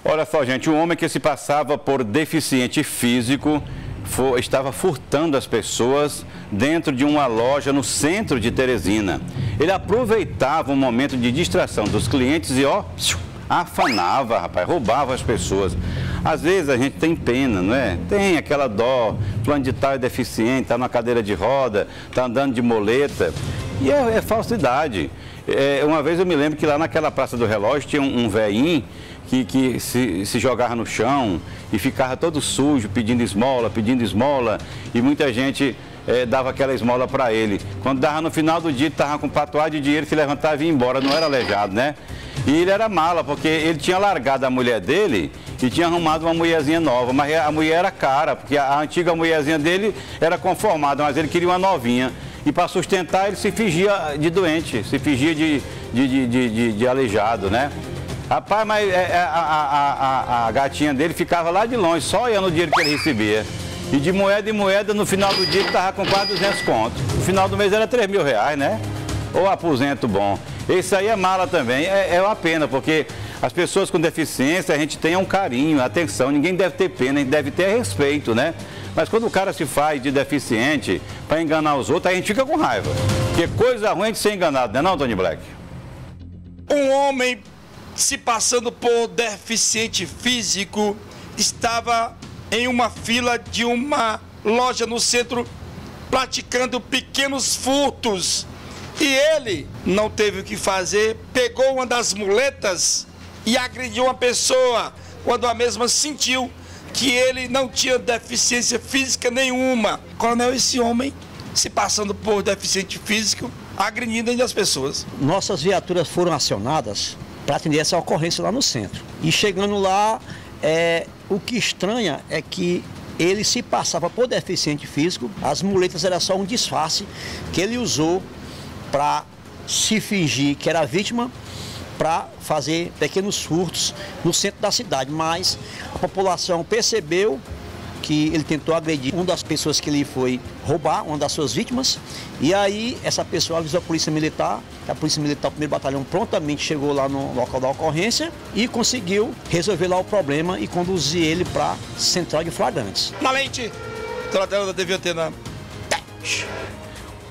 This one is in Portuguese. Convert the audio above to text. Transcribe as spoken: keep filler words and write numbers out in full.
Olha só, gente, um homem que se passava por deficiente físico foi, estava furtando as pessoas dentro de uma loja no centro de Teresina. Ele aproveitava um momento de distração dos clientes e, ó, afanava, rapaz, roubava as pessoas. Às vezes a gente tem pena, não é? Tem aquela dó, fulano de tal é deficiente, está na cadeira de roda, está andando de moleta. E é, é falsidade. É, uma vez eu me lembro que lá naquela Praça do Relógio tinha um, um velhinho que, que se, se jogava no chão e ficava todo sujo, pedindo esmola, pedindo esmola, e muita gente é, dava aquela esmola para ele. Quando dava no final do dia, estava com patuá de dinheiro, se levantava e ia embora, não era aleijado, né? E ele era mala, porque ele tinha largado a mulher dele e tinha arrumado uma mulherzinha nova, mas a mulher era cara, porque a antiga mulherzinha dele era conformada, mas ele queria uma novinha. E para sustentar ele se fingia de doente, se fingia de, de, de, de, de, de aleijado, né? Rapaz, mas a, a, a, a gatinha dele ficava lá de longe, só olhando o dinheiro que ele recebia. E de moeda em moeda, no final do dia ele estava com quase duzentos contos. No final do mês era três mil reais, né? Ou aposento bom. Esse aí é mala também, é, é uma pena, porque as pessoas com deficiência, a gente tem um carinho, atenção, ninguém deve ter pena, a gente deve ter respeito, né? Mas quando o cara se faz de deficiente para enganar os outros, a gente fica com raiva. Porque coisa ruim é de ser enganado, não é não, Tony Black? Um homem se passando por deficiente físico estava em uma fila de uma loja no centro praticando pequenos furtos. E ele não teve o que fazer, pegou uma das muletas e agrediu uma pessoa, quando a mesma sentiu que ele não tinha deficiência física nenhuma. Coronel, esse homem se passando por deficiente físico, agredindo ainda as pessoas. Nossas viaturas foram acionadas para atender essa ocorrência lá no centro. E chegando lá, é, o que estranha é que ele se passava por deficiente físico, as muletas eram só um disfarce que ele usou para se fingir que era vítima, para fazer pequenos furtos no centro da cidade, mas a população percebeu que ele tentou agredir uma das pessoas que ele foi roubar, uma das suas vítimas, e aí essa pessoa avisou a Polícia Militar, a Polícia Militar, o primeiro Batalhão, prontamente chegou lá no local da ocorrência e conseguiu resolver lá o problema e conduzir ele para a Central de Flagrantes. Na lente, tratando da T V Antena.